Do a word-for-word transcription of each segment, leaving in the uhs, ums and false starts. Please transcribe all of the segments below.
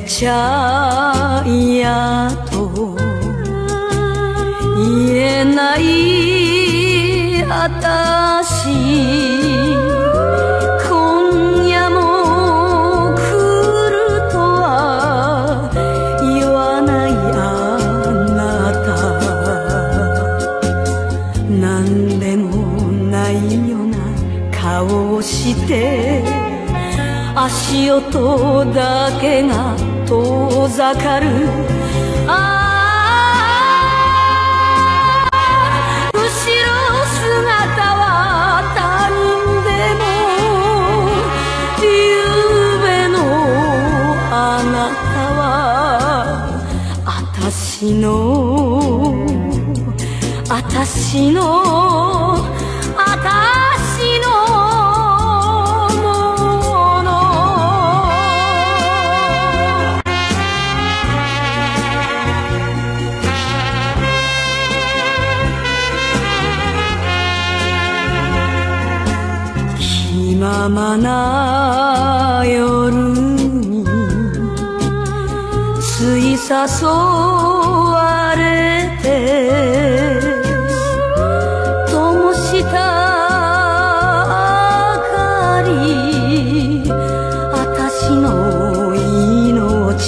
ちゃ嫌と言えないあたし、今夜も来るとは言わないあなた、なんでもないような顔をして足音だけが遠ざかる。ああ、後ろ姿は他人でも、ゆうべのあなたはあたしのあたしのあたしの気ままな夜につい誘われて、灯した明かり、あたしの命、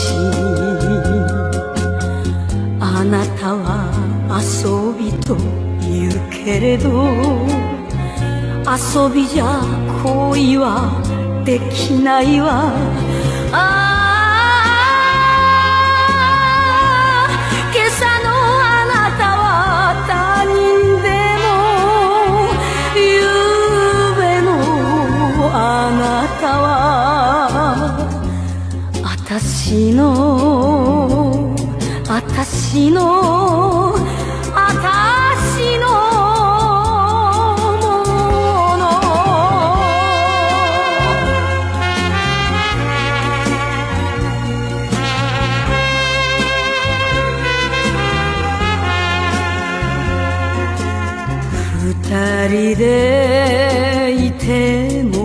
あなたは遊びと言うけれど、遊びじゃ恋はできないわ。ああ、今朝のあなたは他人でも、ゆうべのあなたはあたしのあたしのあたしの二人でいても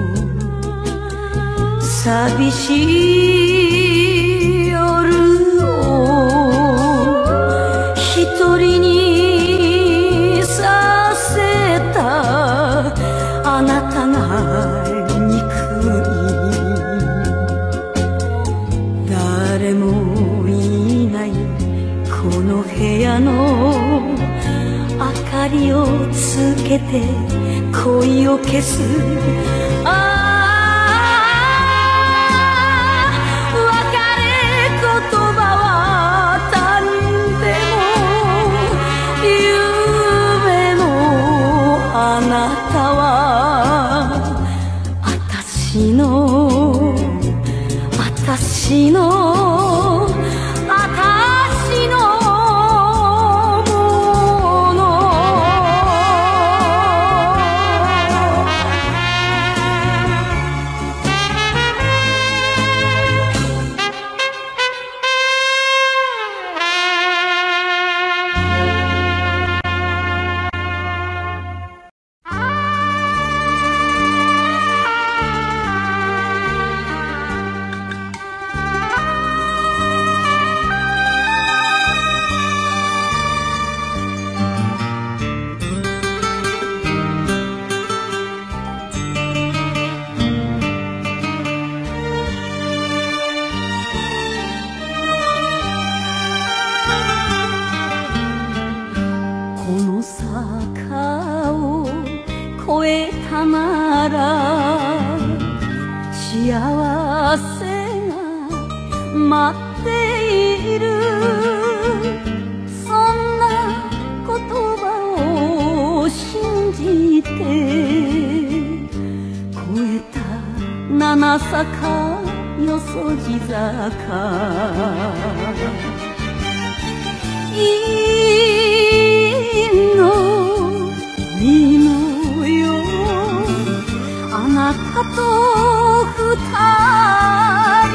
寂しい夜を一人にさせたあなたが憎い。誰もいないこの部屋の明かりをつけて恋を消す。ああ、別れ言葉は他人でも、ゆうべのあなたはあたしのあたしのあたしの幸せが待っている、そんな言葉を信じて越えた七坂よそじ坂、いいのいいのよ、あなたと二人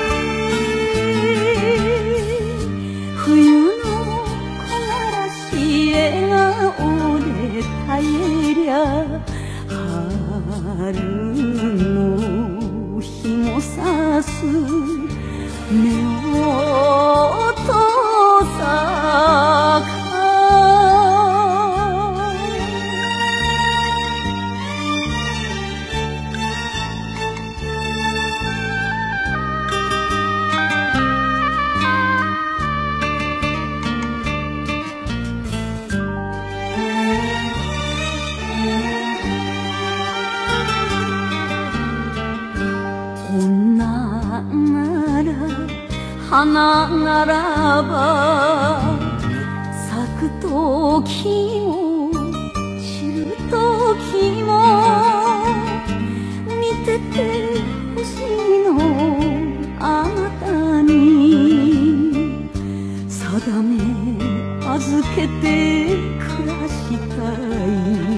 冬の木枯らし笑顔で耐えりゃ春の日もさす目を女なら花ならば咲く時も散る時も見ててほしいのあなたに定め預けて暮らしたい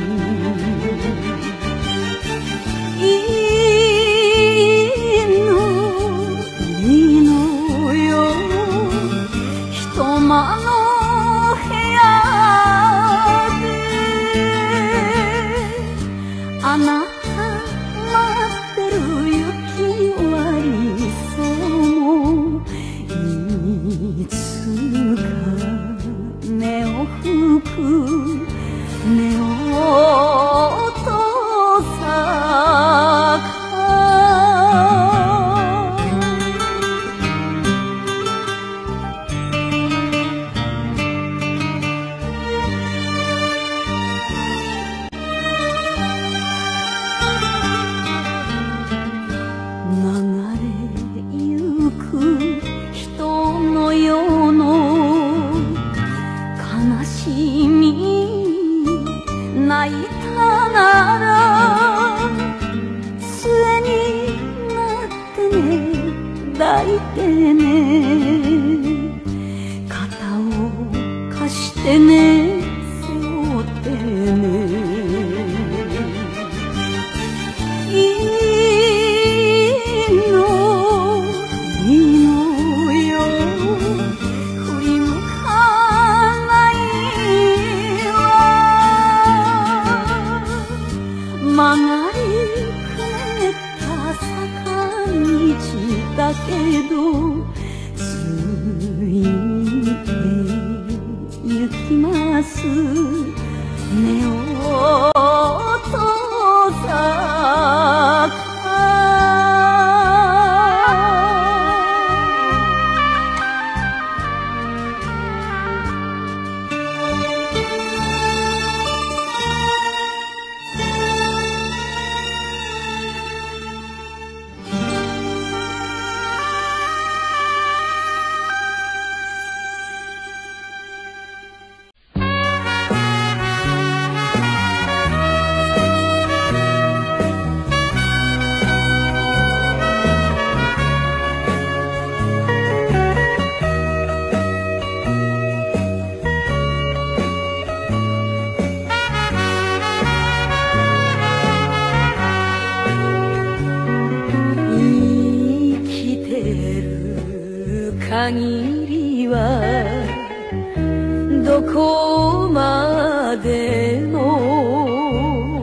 限りはどこまでも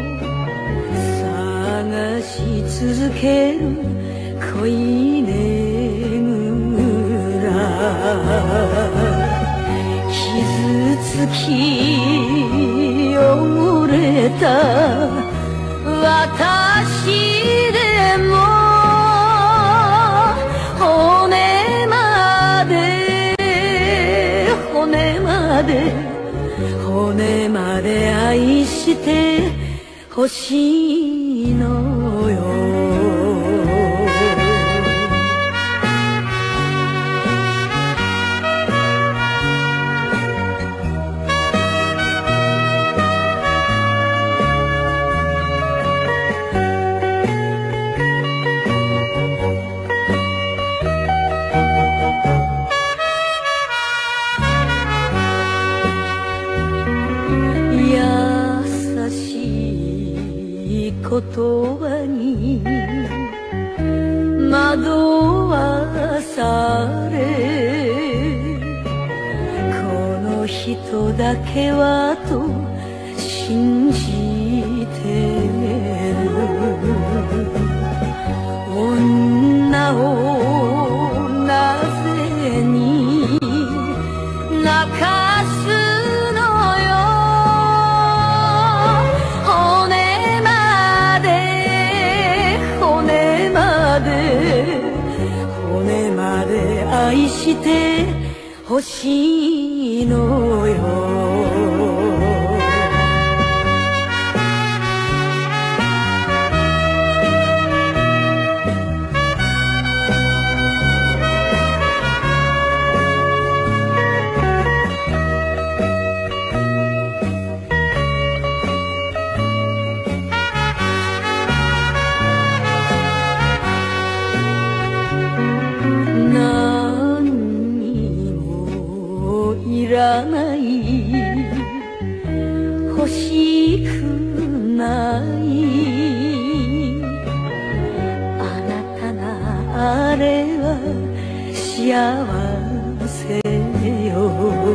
探し続ける恋ねぐら傷つき汚れた私でも骨まで骨まで骨まで愛してほしいのよ言葉に惑わされこの人だけはと信じてる女をなぜに泣かすのよ骨まで愛してほしいのよまでは幸せよ。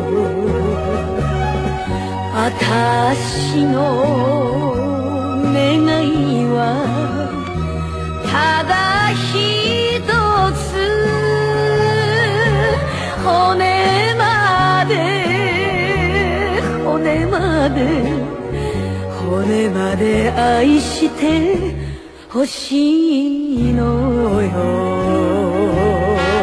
私の願いはただ一つ、骨まで骨まで骨まで愛してほしいのよ。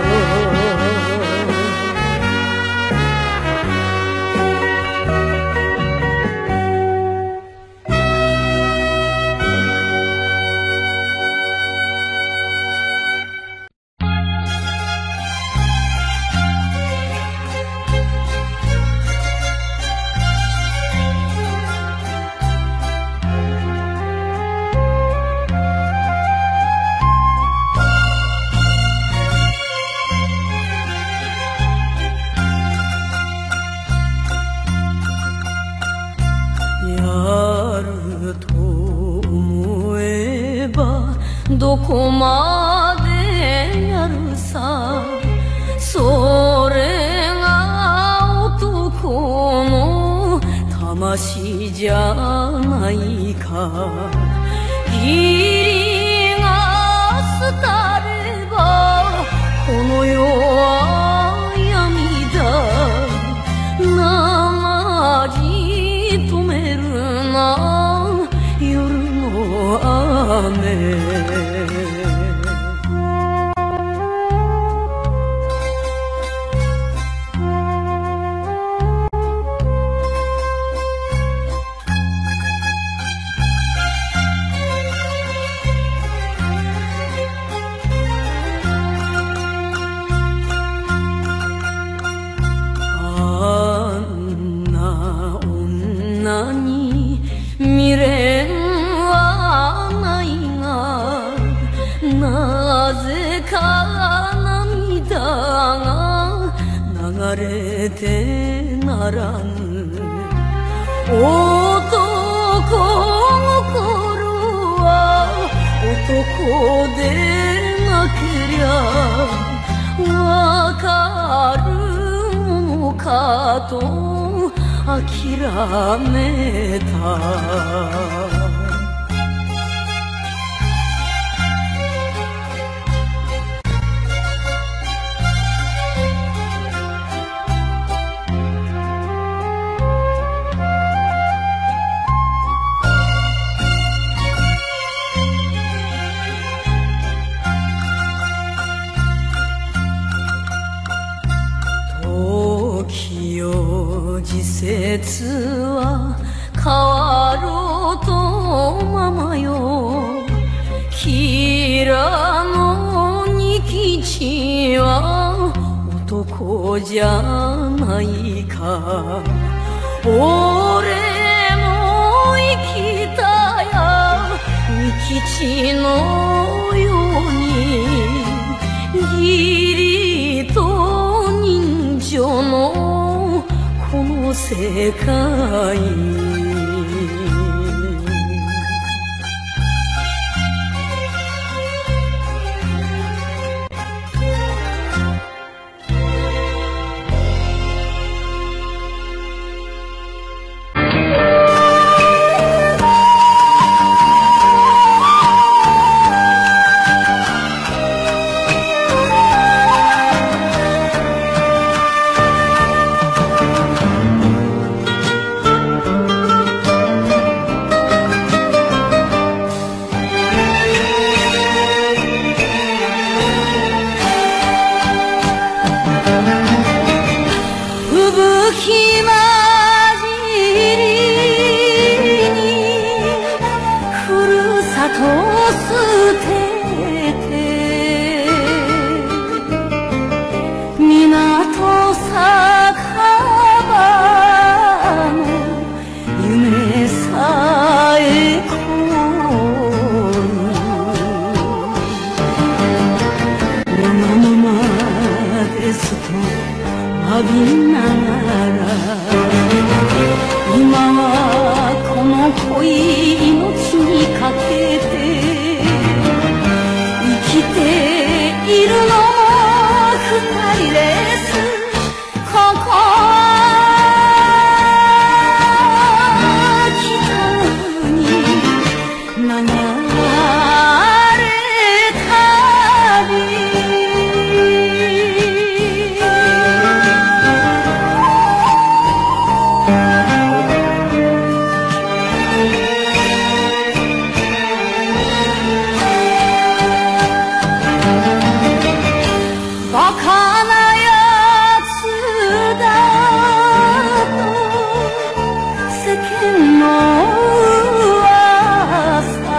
どこまでやるさ、それが男の魂じゃないか。義理が廃ればこの世は闇だ。なまじ止めるな夜の雨。あんな女に未練はないが、なぜか涙が流れてならぬ。男心は男でなけりゃわかるものかと諦めた。時よ時節は変わろうとままよ。キラの仁吉は男じゃないか。俺も生きたや仁吉のように、義理と人情のこの世界。吹まじりにふるさとを捨てて、港酒場の夢さえこぬわがままですと詫びながら、今はこの恋命にかけて生きているのも二人ですここ北に流れ旅バカなやつだと世間の噂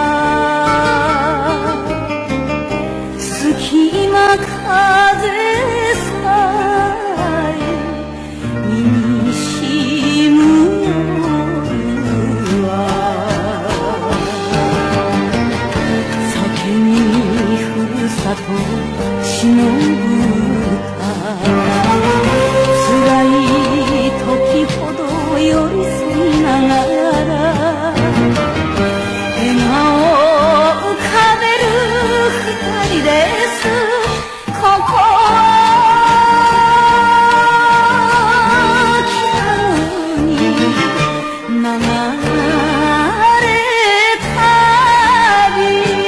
隙間風さえ身にしむ夜は酒にふるさと忍ぶ辛い時ほど寄り添いながら笑顔浮かべる二人ですここ北に流れ旅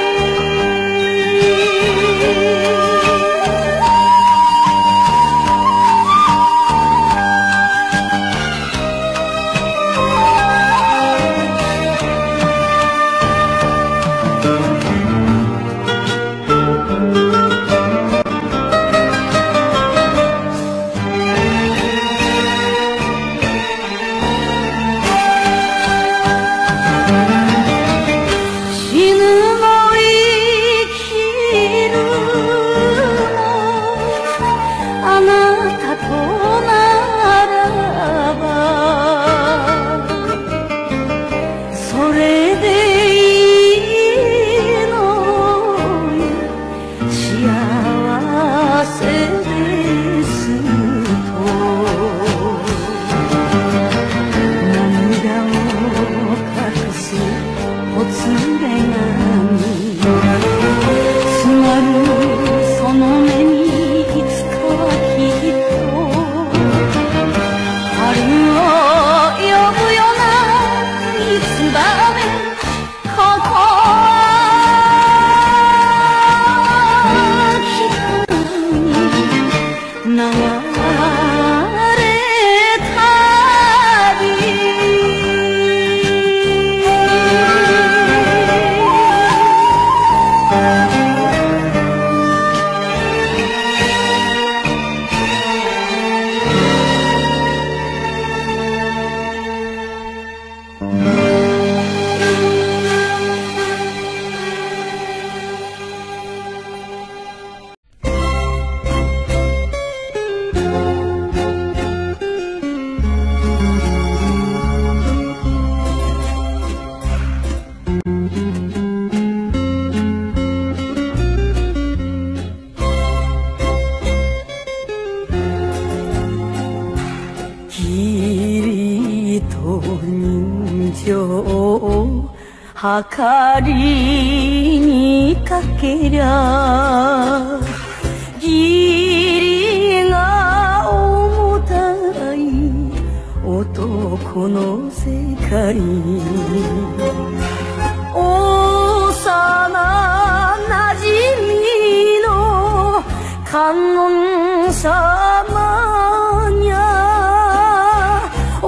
はかりにかけりゃ義理が重たい男の世界幼なじみの観音様にゃ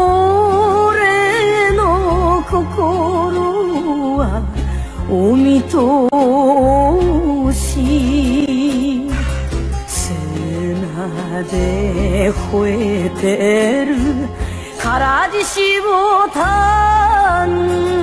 俺の心お見通し砂で吠えてる唐獅子ボタン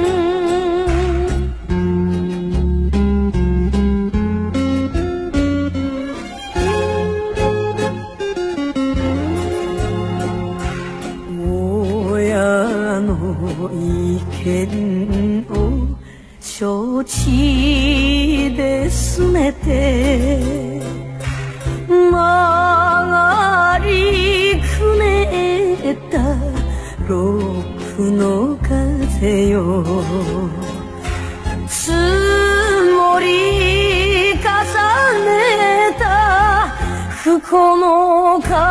親の意見を承知で拗ねて曲がりくねったロープの風よ積もり重ねたこの数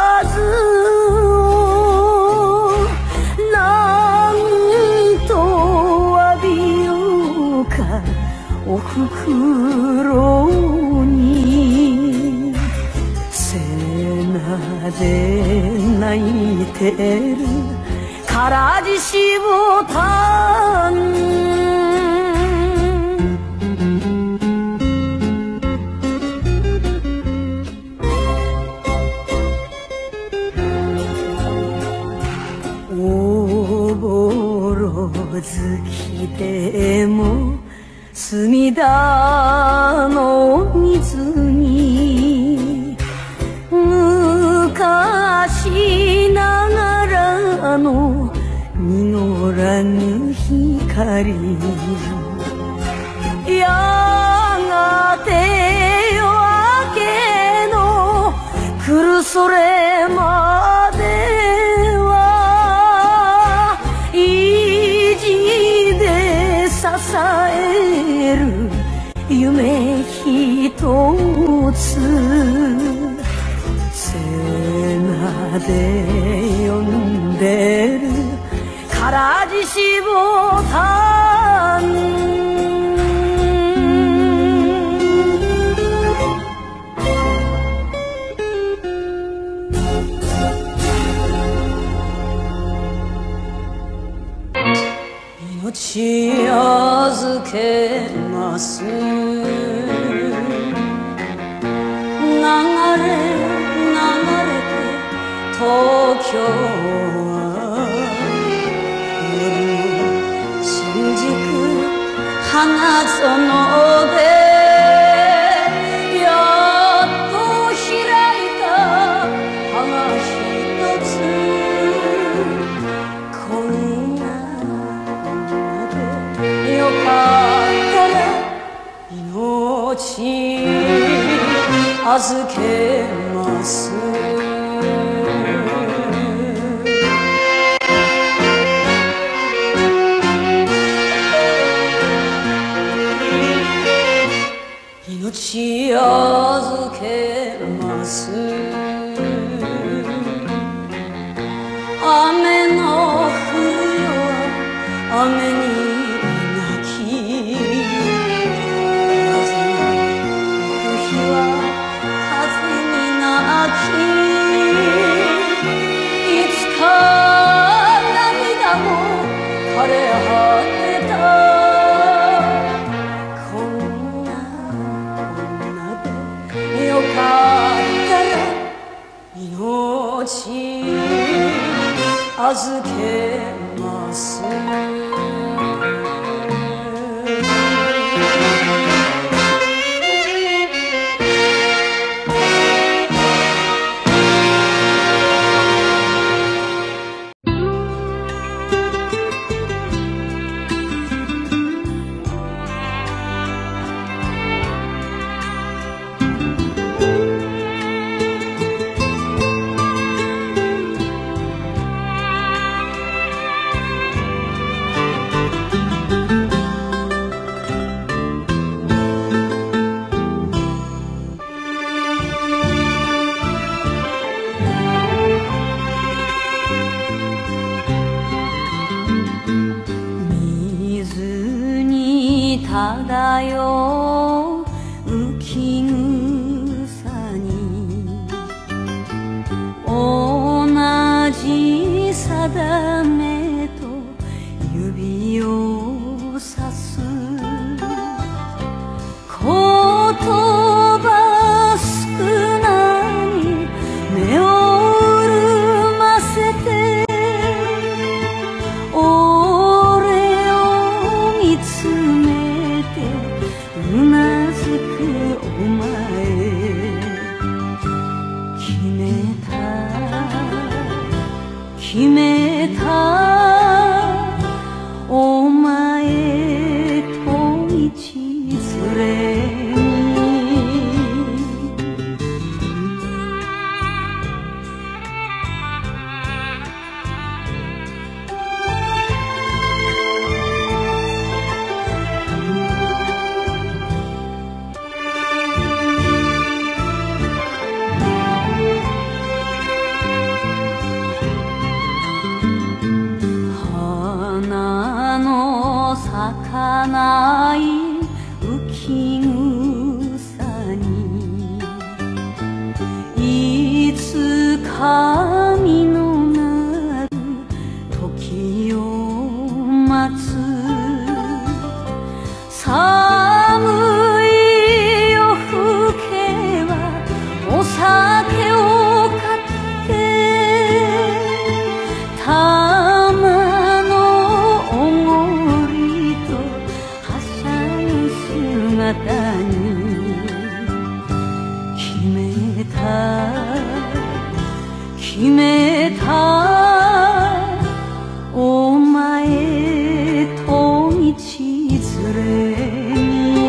を何と詫びようかおふくろに背中で泣いてるからじしぼたんおぼろ月でも隅田の水に昔ながらの濁らぬ光やがて夜明けの来るそれまでは意地で支える夢ひとつ背中で呼んでるからじしぼたん命預けます流れ流れて東京は新宿花園でやっと開いた花ひとつこんなよかったら命預けます命預けます雨の降るよ雨に泣き枯れ果てたこんなこんなでよかったら命預けます漂う浮き草に同じ定めと指をさす言葉少なに目を潤ませて俺を見つめうなずくお前決めた決めたお前と道連れに髪のなる時を待つ寒い夜更けはお酒を買って玉のおごりとはしゃぐ姿に決めた決めたお前と道連れに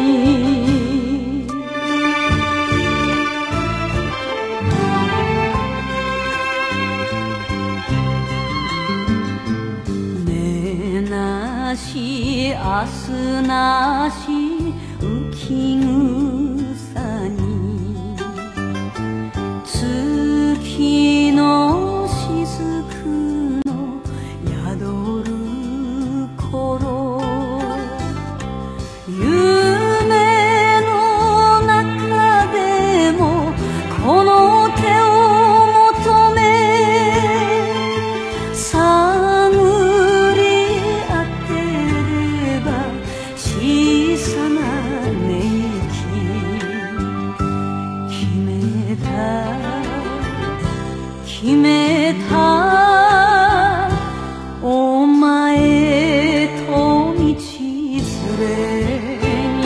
ねなし明日なし浮き草に月の雫の宿る頃夢の中でもこの手を求め探り当てれば小さな寝息決めた決めたお前と道連れに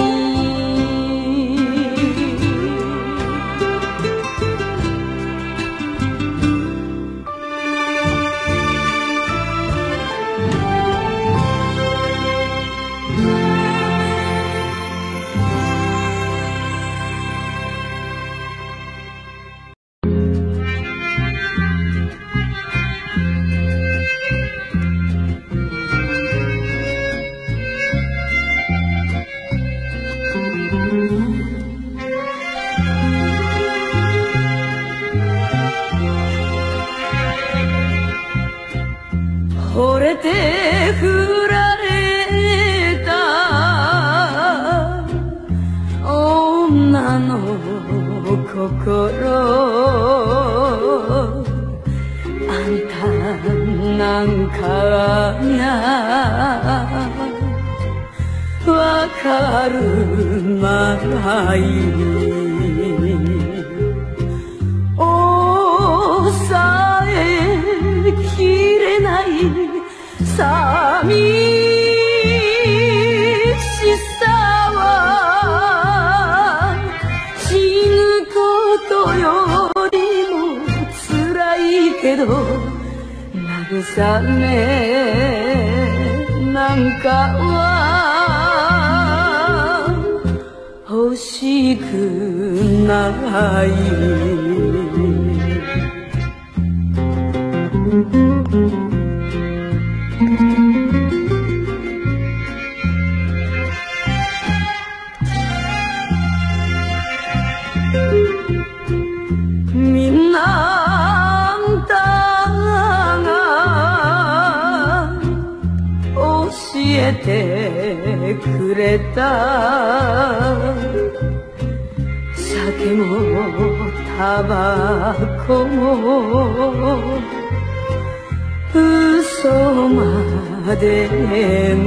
惚れて振られた女の心あんたなんかがわかるまい抑えきれない寂しさは死ぬことよりも辛いけど慰めなんかは欲しくないみんなあんたが教えてくれた酒もタバコも嘘までも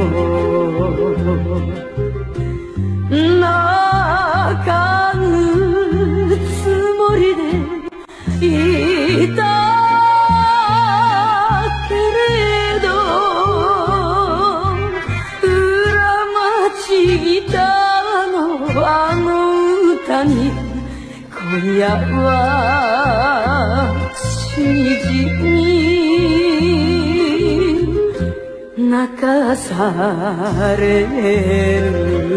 泣かぬつもりでいたけれど裏町ギターのあの歌に今夜はしみじみ泣かされる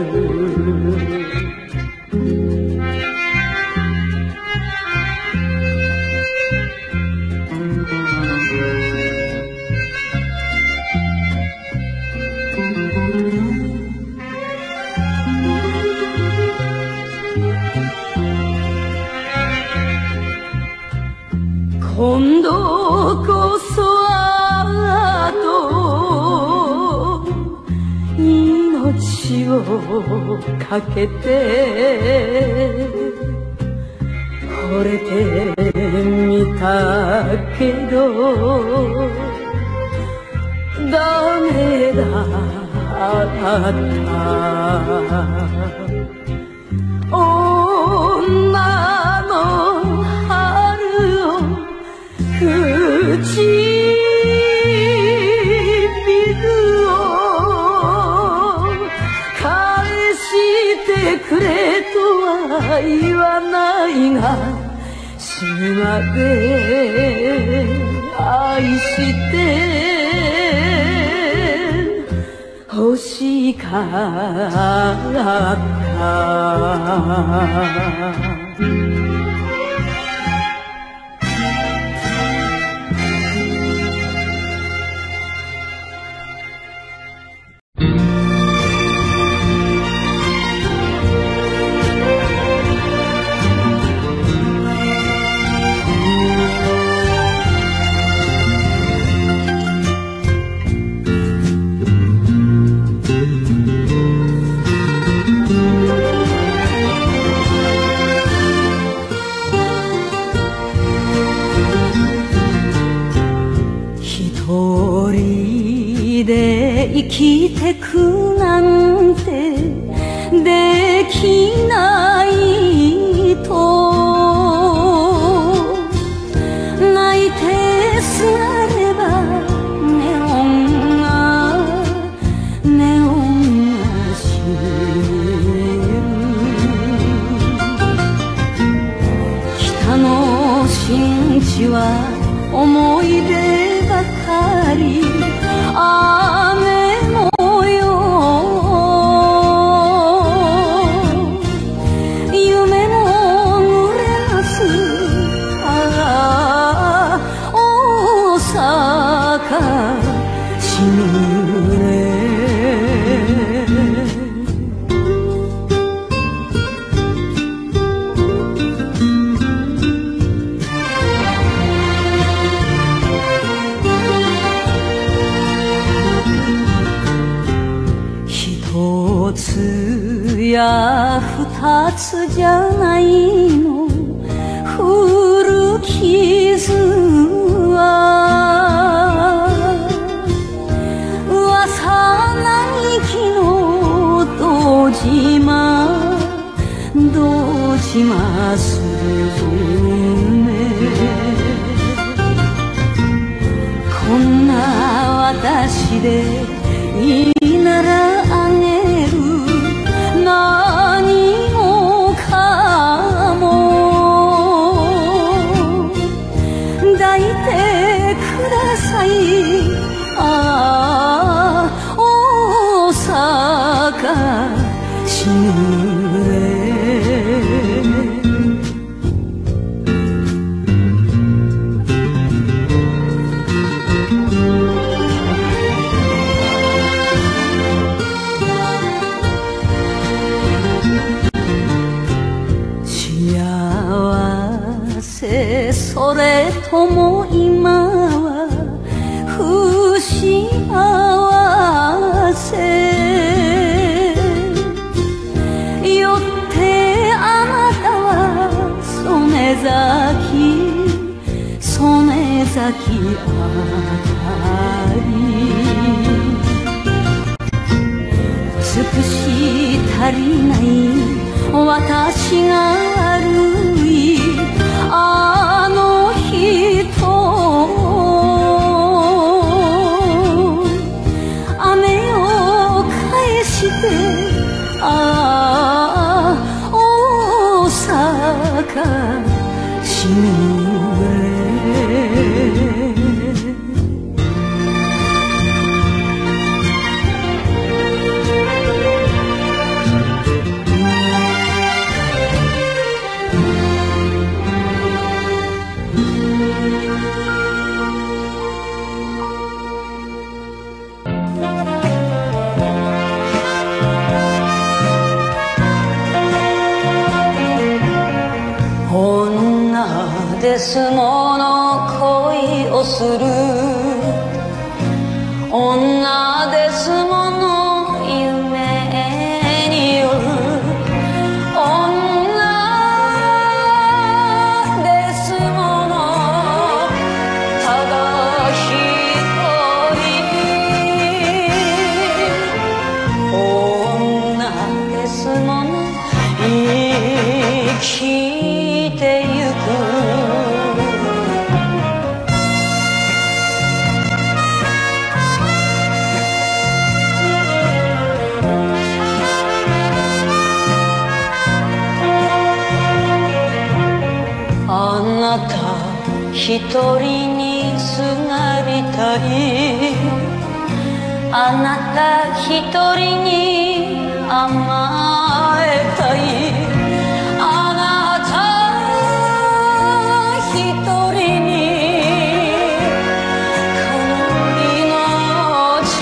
今度こそあと命をかけて惚れてみたけどダメだった女の春を口くれとは言わないが死ぬまで愛して欲しかった生きてくなんてできないと泣いてすがればネオンがネオンが死ぬ北の新地は思い出ばかり雨模様夢も濡れますああ大阪死ぬね一つや二つじゃないの古傷は噂並木の堂島堂島すずめこんな私でいいならあげる何もかも抱いてくださいああ大阪死ぬねそれとも今は不幸せよってあなたは曽根崎曽根崎あたり尽くし足りない私が悪いあの人雨を返してああ大阪死ぬね女ですもの恋をする女ですもの夢による女なた一人にすがりたいあなた一人に甘えたいあなた一人にこの命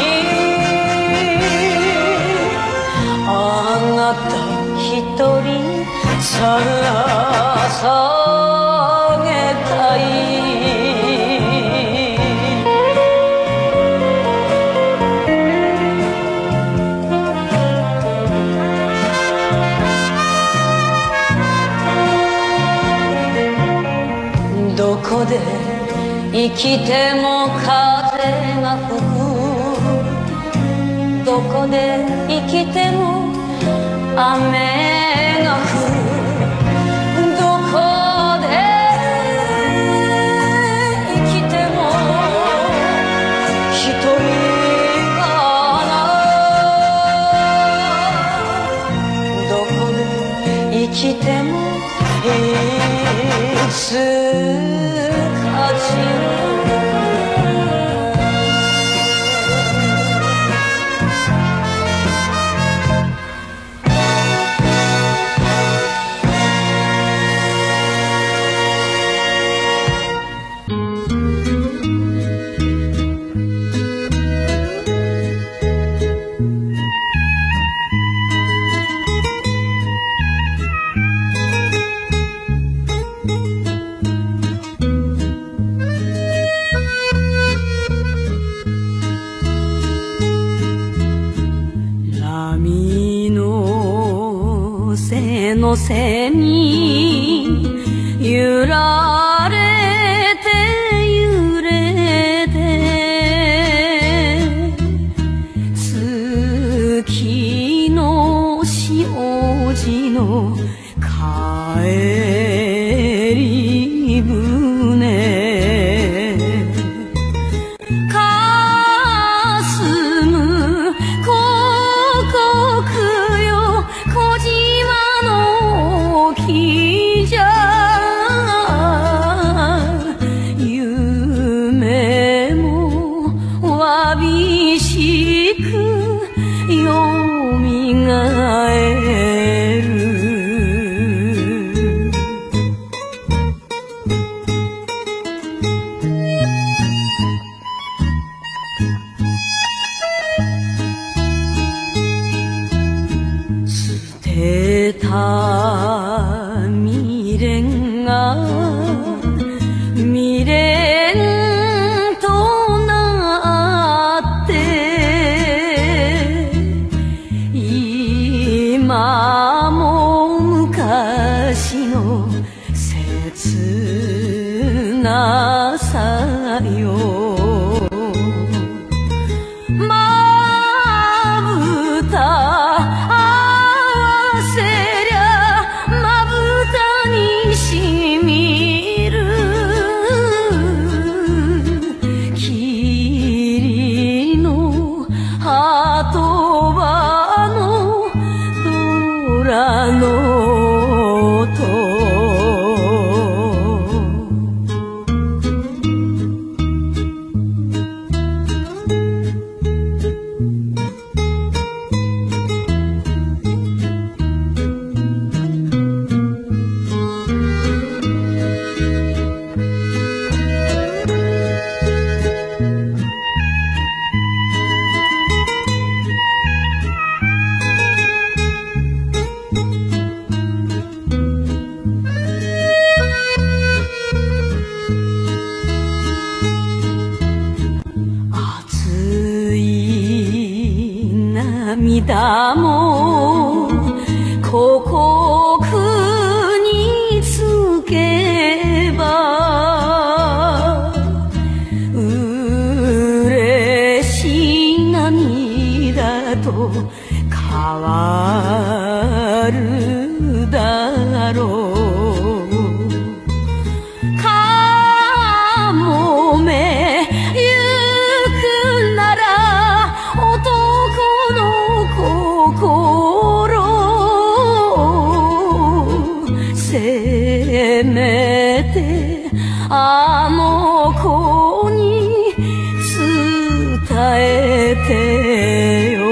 あなた一人ささげたいどこで生きても風が吹くどこで生きても雨が降るどこで生きても一人かなどこで生きてもいつか散るの背に揺られて揺れて月の潮路の帰り船かすむ広告よ小島きじゃ夢もわびしくよみがえる捨てた未練が未練となって今も昔の切なさよまぶたしみる霧の鳩場の虎の音涙もここにつけば嬉しい涙と変わるだろうかもめゆくなら男せめてあの子に伝えてよ。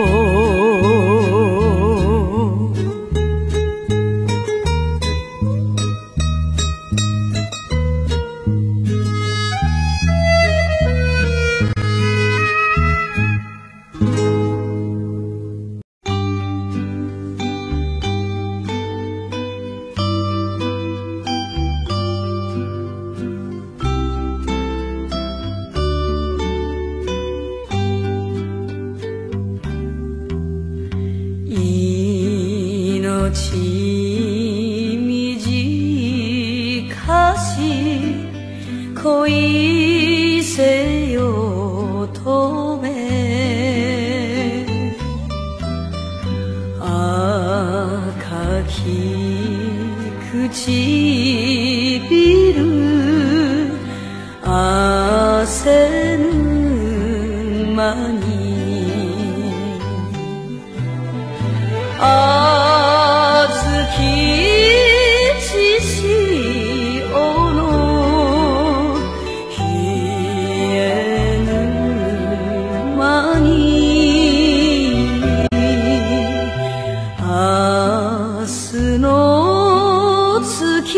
命短し恋せよとめ赤き唇汗ぬ間にあずきちしおの冷えぬ間に明日の月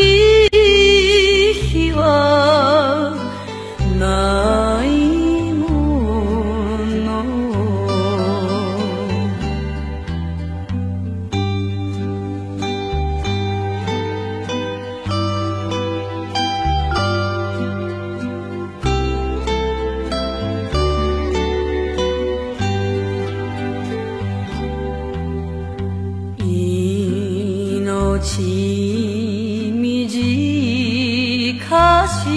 日はないもの。命短し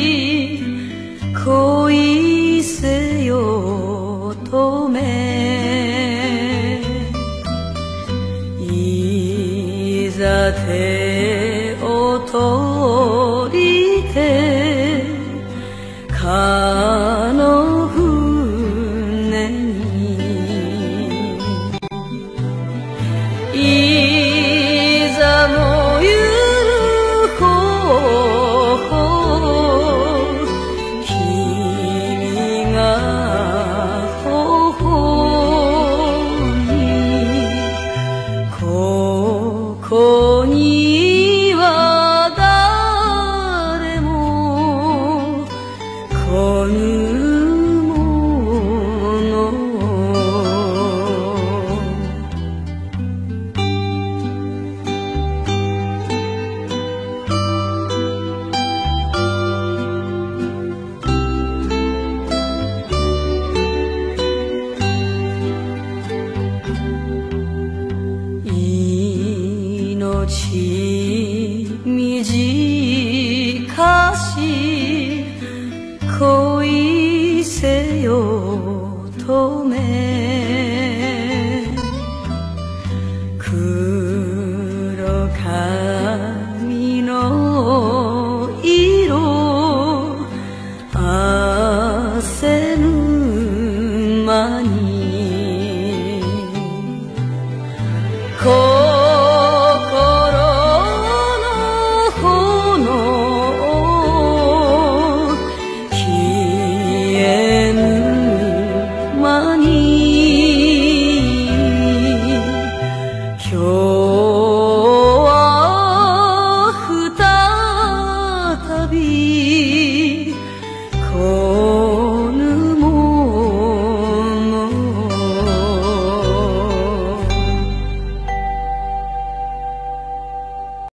恋せよとめいざ手を取りてかの船にいざもゆるこ君が頬にここには誰も来ぬもの。命短し恋せよとめ